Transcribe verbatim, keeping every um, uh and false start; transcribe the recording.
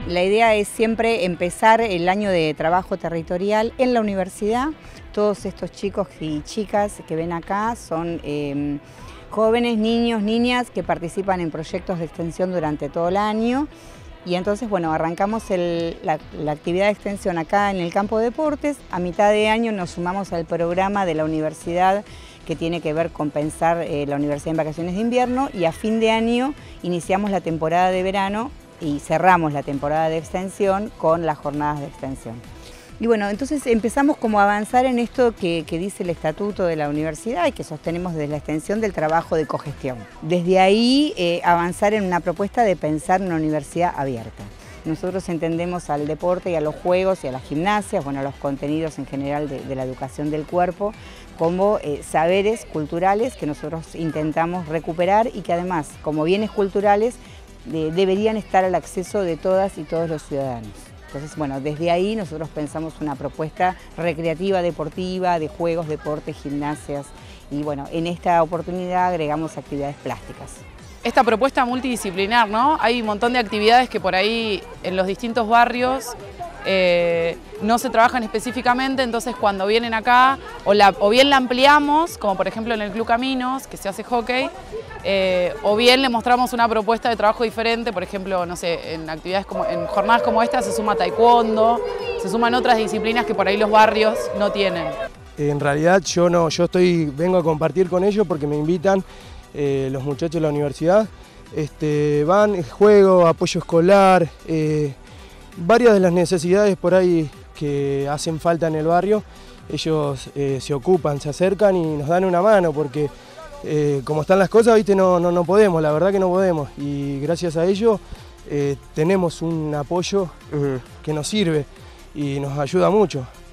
La idea es siempre empezar el año de trabajo territorial en la universidad. Todos estos chicos y chicas que ven acá son eh, jóvenes, niños, niñas que participan en proyectos de extensión durante todo el año. Y entonces, bueno, arrancamos el, la, la actividad de extensión acá en el campo de deportes. A mitad de año nos sumamos al programa de la universidad que tiene que ver con pensar eh, la universidad en vacaciones de invierno, y a fin de año iniciamos la temporada de verano y cerramos la temporada de extensión con las jornadas de extensión. Y bueno, entonces empezamos como a avanzar en esto que, que dice el estatuto de la universidad y que sostenemos desde la extensión del trabajo de cogestión. Desde ahí eh, avanzar en una propuesta de pensar una universidad abierta. Nosotros entendemos al deporte y a los juegos y a las gimnasias, bueno, a los contenidos en general de, de la educación del cuerpo, como eh, saberes culturales que nosotros intentamos recuperar y que además, como bienes culturales, de, deberían estar al acceso de todas y todos los ciudadanos. Entonces, bueno, desde ahí nosotros pensamos una propuesta recreativa, deportiva, de juegos, deportes, gimnasias, y bueno, en esta oportunidad agregamos actividades plásticas. Esta propuesta multidisciplinar, ¿no? Hay un montón de actividades que por ahí en los distintos barrios eh, no se trabajan específicamente, entonces cuando vienen acá o, la, o bien la ampliamos, como por ejemplo en el Club Caminos, que se hace hockey, eh, o bien le mostramos una propuesta de trabajo diferente, por ejemplo, no sé, en actividades como, en jornadas como esta se suma taekwondo, se suman otras disciplinas que por ahí los barrios no tienen. En realidad yo no, yo estoy, vengo a compartir con ellos porque me invitan eh, los muchachos de la universidad. Este, van, juego, apoyo escolar, eh, varias de las necesidades por ahí que hacen falta en el barrio, ellos eh, se ocupan, se acercan y nos dan una mano porque eh, como están las cosas, ¿viste? No, no, no podemos, la verdad que no podemos, y gracias a ello eh, tenemos un apoyo eh, que nos sirve y nos ayuda mucho.